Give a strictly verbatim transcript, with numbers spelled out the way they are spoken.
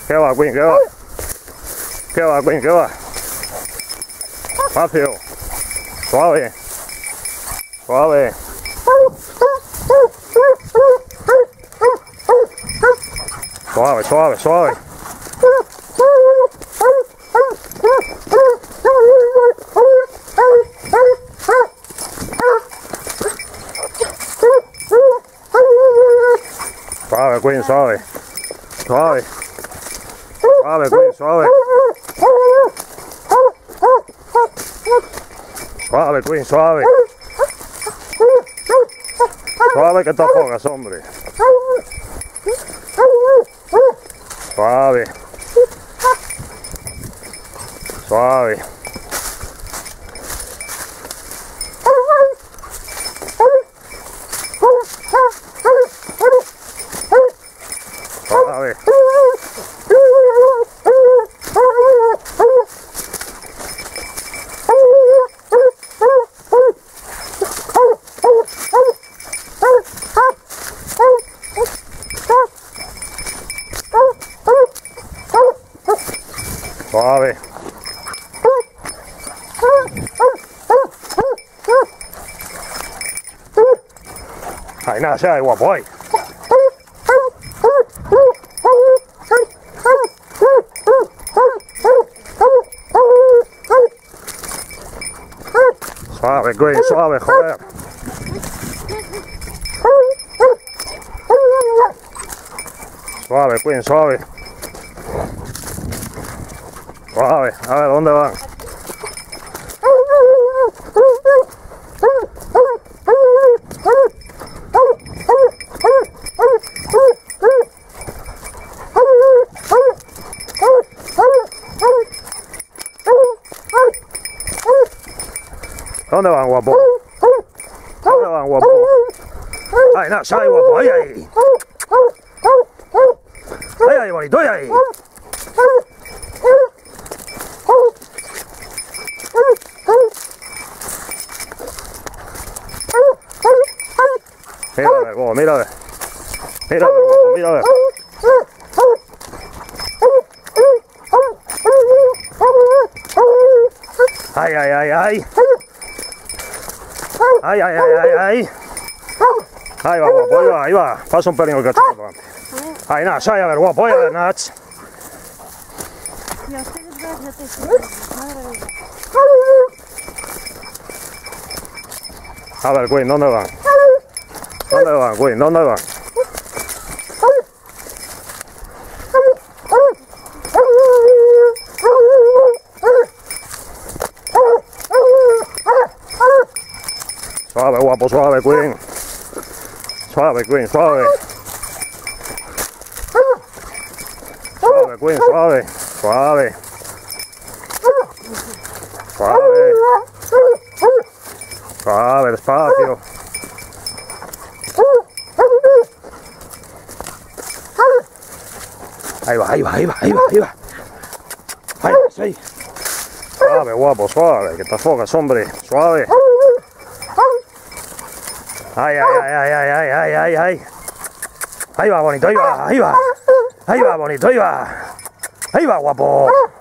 ¿Qué va, Queen? ¿Qué va? ¿Qué va, Queen? ¿Qué va? Fácil. Suave. Suave. Suave, suave, suave. Suave, Queen, suave. Suave. Suave, Queen, suave. Suave, Queen, suave. Suave que te afogas, hombre. Suave. Suave. Suave. Suave. Ay, nada, sea de guapo, ay. Suave, Queen, suave, joder. Suave, Queen, suave. Suave, a ver, ¿dónde van? ¿Dónde van, guapo? ¿Dónde van, guapo? Ay, no, sale, guapo, ahí, ahí. Ahí, ahí, bonito, ahí, ahí. Mira a ver, guapo, mira a ver. Mira a ver, guapo, mira a ver. Ay, ay, ay, ay. Ay, ay, ay, ay, ay. Ahí va, guapo, ahí va, ahí va. Pasa un pelín el cachorro delante. Ahí, Nach, ahí, a ver, guapo, ahí, a ver, Nach. A ver, Queen, ¿dónde van? ¿Dónde van, Queen? ¿Dónde van? Suave, guapo, suave, Queen. Suave, Queen, suave. Suave, Queen, suave. Suave. Suave. Suave, despacio. Ahí va, ahí va, ahí va, ahí va, ahí va. Ahí va, ahí. Suave, guapo, suave, que te afogas, hombre. Suave. Ay, ay, ay, ay, ay, ay, ay, ay, ay. Ahí va, bonito, ahí va, ahí va. Ahí va, bonito, ahí va. Ahí va, guapo.